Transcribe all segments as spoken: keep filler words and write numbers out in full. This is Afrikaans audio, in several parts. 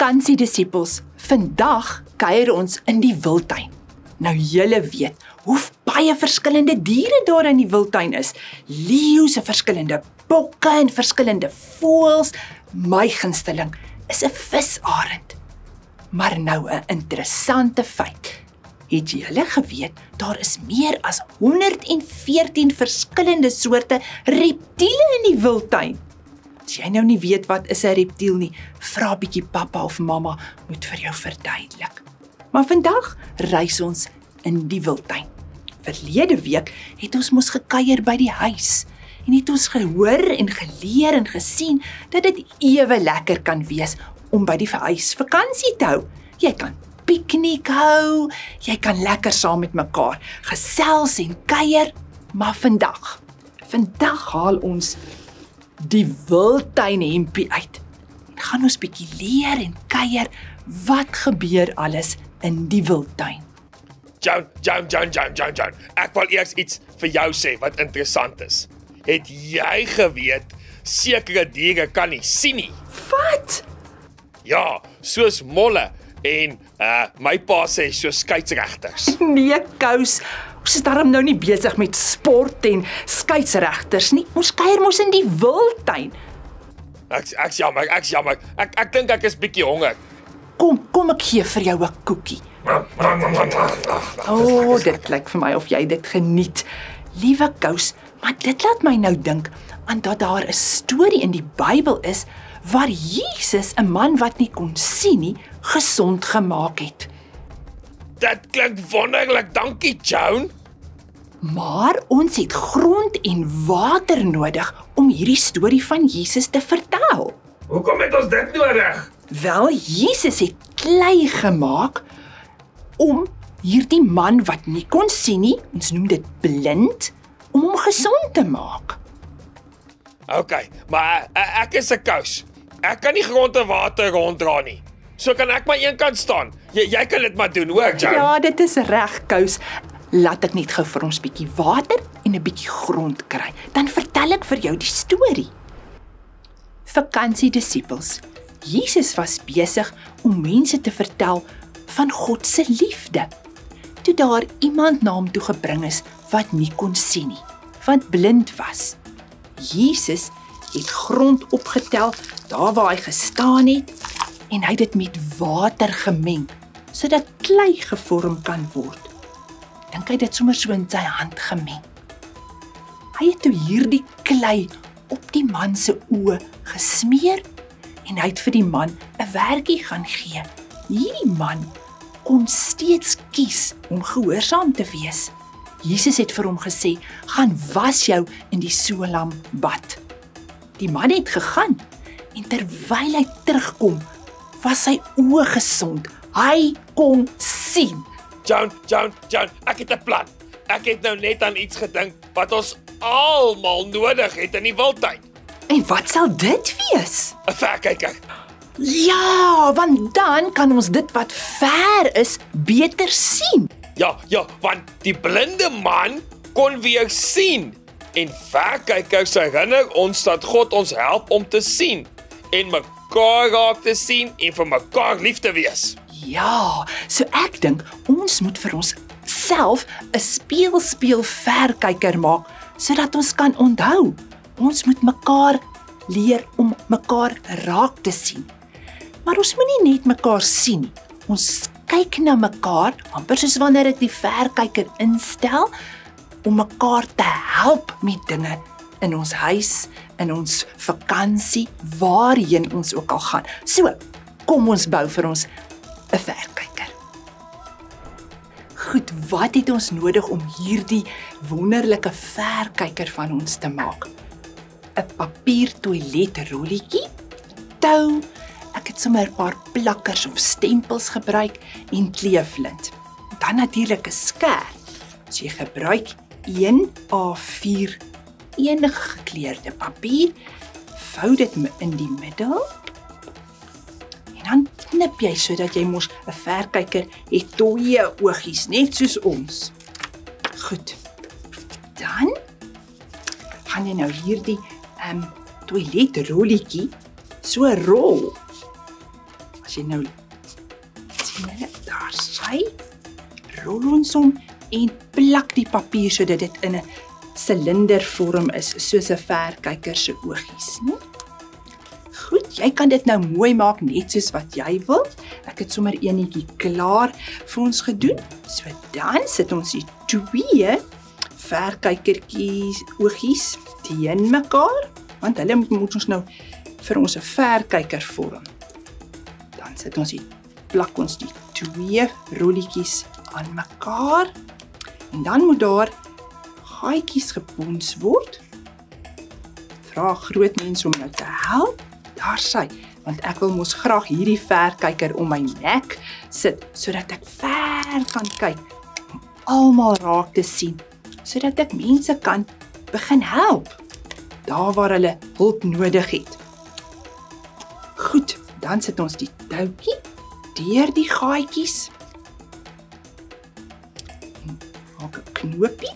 Vakansie dissipels, vandag kuier ons in die Wildtuin. Nou julle weet hoe baie verskillende diere daar in die Wildtuin is. Leeu's, verskillende bokke en verskillende voëls. My gunsteling is 'n visarend. Maar nou 'n interessante feit. Het julle geweet daar is meer as honderd en veertien verskillende soorte reptiele in die Wildtuin? As jy nou nie weet wat is 'n reptiel nie, vra bietjie pappa of mamma moet vir jou verduidelik. Maar vandag reis ons in die Wildtuin. Verlede week het ons mos gekuier by die huis en het ons gehoor en geleer en gesien dat dit ewe lekker kan wees om by die huis vakansie te hou. Jy kan piknik hou, jy kan lekker saam met mekaar gesels en kuier, maar vandag, vandag haal ons die Wildtuin hempie uit. En gaan ons bietjie leer en kuier wat gebeur alles in die Wildtuin. John, John, John, John, John, John. Ek wil eers iets vir jou sê wat interessant is. Het jy geweet sekere diere kan nie sien nie? Wat? Ja, soos molle en uh, my pa sê soos skeieregters. Nee, Kous, ons is daarom nou nie besig met sport en skeieregters nie. Ons kuier mos in die Wildtuin. Ek ek's jammer, ek's jammer. Ek ek dink ek is bietjie honger. Kom, kom ek gee vir jou 'n koekie. O, oh, dit lyk vir my of jy dit geniet. Liewe Kous, maar dit laat my nou dink aan dat daar 'n storie in die Bybel is waar Jesus 'n man wat nie kon sien nie, gesond gemaak het. Dit klink wonderlik, dankie Joan. Maar ons het grond en water nodig om hierdie storie van Jesus te vertel. Hoekom het ons dit nodig? Wel, Jesus het klei gemaak om hierdie man wat nie kon sien nie, ons noem dit blind, om hom gesond te maak. OK, maar uh, ek is 'n Kous. Ek kan nie grond en water ronddra nie. So kan ek maar een kant staan. Jy jy kan dit maar doen, hoor, Joan? Ja, dit is reg, Kous. Laat ek net gou vir ons bietjie water en 'n bietjie grond kry. Dan vertel ek vir jou die storie. Vakansie dissipels. Jesus was besig om mense te vertel van God se liefde. Toe daar iemand na hom toe gebring is wat nie kon sien nie, wat blind was. Jesus het grond opgetel daar waar hy gestaan het en hy het dit met water gemeng sodat klei gevorm kan word. Dink hy dit sommer so in sy hand gemeng. Hy het toe hierdie klei op die man se oë gesmeer en hy het vir die man 'n werkie gaan gee. Hierdie man kon steeds kies om gehoorsaam te wees. Jesus het vir hom gesê, gaan was jou in die Solam bad. Die man het gegaan en terwyl hy terugkom, was sy oë gesond. Hy kon sien. Joan, Joan, Joan, ek het 'n plan. Ek het nou net aan iets gedink wat ons almal nodig het in die Wildtuin. En wat sal dit wees? 'n Verkyker. Ja, want dan kan ons dit wat ver is beter sien. Ja, ja, want die blinde man kon weer sien. En verkykers herinner ons dat God ons help om te sien en mekaar raak te sien en vir mekaar lief te wees. Ja, so ek dink ons moet vir ons self 'n speel speel verkyker maak sodat ons kan onthou. Ons moet mekaar leer om mekaar raak te sien. Maar ons moet nie net mekaar sien nie. Ons kyk na mekaar, amper soos wanneer ek die verkyker instel om mekaar te help met dinge in ons huis, in ons vakansie, waarheen ons ook al gaan. So, kom ons bou vir ons 'n verkyker. Goed, wat het ons nodig om hierdie wonderlike verkyker van ons te maak? 'n Papier toiletrolletjie, tou, ek het sommer 'n paar plakkers of stempels gebruik en kleeflint. Dan natuurlik 'n skêr. So jy gebruik een A vier enige gekleurde papier, vou dit in die middel en dan knip jy sodat jy mos 'n verkyker het twee oogies, net soos ons. Goed. Dan gaan jy nou hierdie um, toiletrolletjie so rol. As jy nou sien hulle, daar sy, rol ons om en plak die papier sodat dit in 'n silindervorm is, soos 'n verkyker se oogies, né? Goed, jy kan dit nou mooi maak net soos wat jy wil. Ek het sommer eenetjie klaar vir ons gedoen. So dan sit ons die twee verkykertjies oogies teen mekaar, want hulle moet ons nou vir ons 'n verkyker vorm. Dan sit ons die plak ons die twee rolletjies aan mekaar en dan moet daar gaatjies gebons word. Vra groot mense om jou te help. Daar sy, want ek wil mos graag hierdie verkyker om my nek sit, sodat ek ver kan kyk, om almal raak te sien, sodat ek mense kan begin help, daar waar hulle hulp nodig het. Goed, dan sit ons die touwtjie deur die gaatjies, maak 'n knoopie,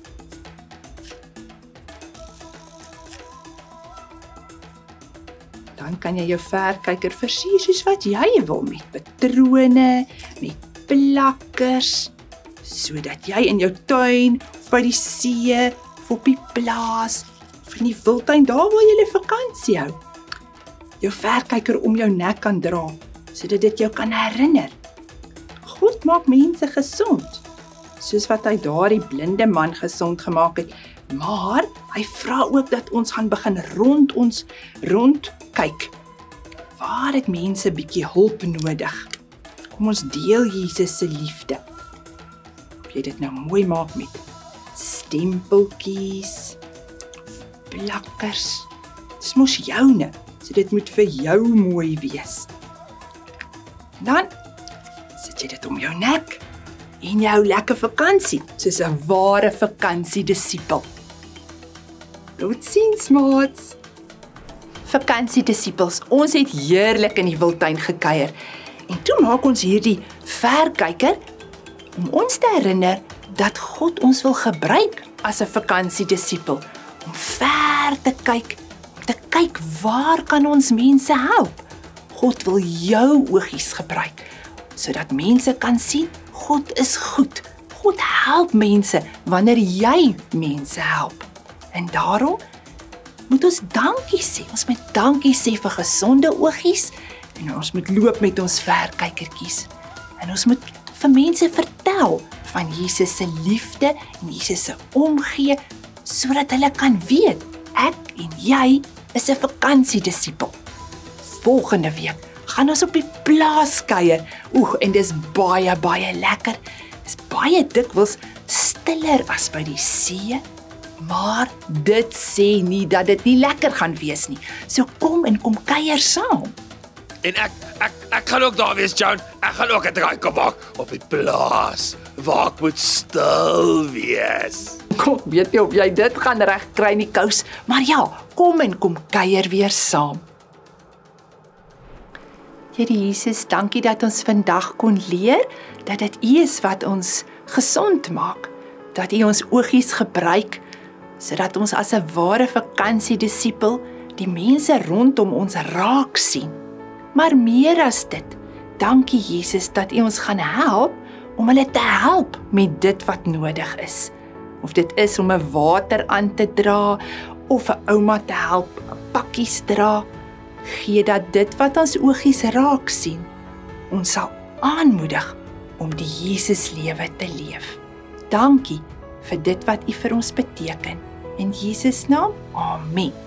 dan kan jy jou verkyker versier soos wat jy wil, met patrone, met plakkers, sodat jy in jou tuin, of by die see, of op die plaas, of in die wildtuin, daar waar jy 'n vakansie hou, jou verkyker om jou nek kan dra, sodat dit jou kan herinner. God maak mense gesond, soos wat hy daardie blinde man gesond gemaak het, maar hy vra ook dat ons gaan begin rond ons rond kyk. Waar het mense bietjie hulp nodig? Kom ons deel Jesus se liefde. Of jy dit nou mooi maak met stempeltjies, plakkers. Dis mos joune, so dit moet vir jou mooi wees. Dan sit jy dit om jou nek en jou lekker vakansie, soos 'n ware vakansiedissipel. Totsiens, maats! Vakansiedissipels, ons het heerlik in die wildtuin gekuier. En toe maak ons hierdie verkyker om ons te herinner dat God ons wil gebruik as 'n vakansiedissipel. Om ver te kyk, om te kyk waar kan ons mense help. God wil jou oogies gebruik, sodat mense kan sien, God is goed. God help mense wanneer jy mense help. En daarom moet ons dankie sê. Ons moet dankie sê vir gesonde oogies en ons moet loop met ons verkykertjies. En ons moet vir mense vertel van Jesus se liefde en Jesus se omgee, sodat hulle kan weet, ek en jy is 'n vakansiedissipel. Volgende week gaan ons op die plaas kuier. Oeh, en dis baie, baie lekker. Dis baie dikwels stiller as by die see, maar dit sê nie dat dit nie lekker gaan wees nie. So kom en kom kuier saam. En ek, ek, ek gaan ook daar wees, John. Ek gaan ook 'n draai kom maak op die plaas, waar ek moet stil wees. Kom, weet nie of jy dit gaan reg kry nie, Kous, maar ja, kom en kom kuier weer saam. Here Jesus, dankie dat ons vandag kon leer dat dit U is wat ons gesond maak, dat U ons oogies gebruik, sodat ons as 'n ware vakansiedissipel die mense rondom ons raak sien. Maar meer as dit, dankie Jesus dat U ons gaan help om hulle te help met dit wat nodig is. Of dit is om 'n water aan te dra, of 'n ouma te help pakkies dra. Gee dat dit wat ons oogies raak sien, ons sal aanmoedig om die Jesuslewe te leef. Dankie vir dit wat U vir ons beteken. In Jesus naam, amen.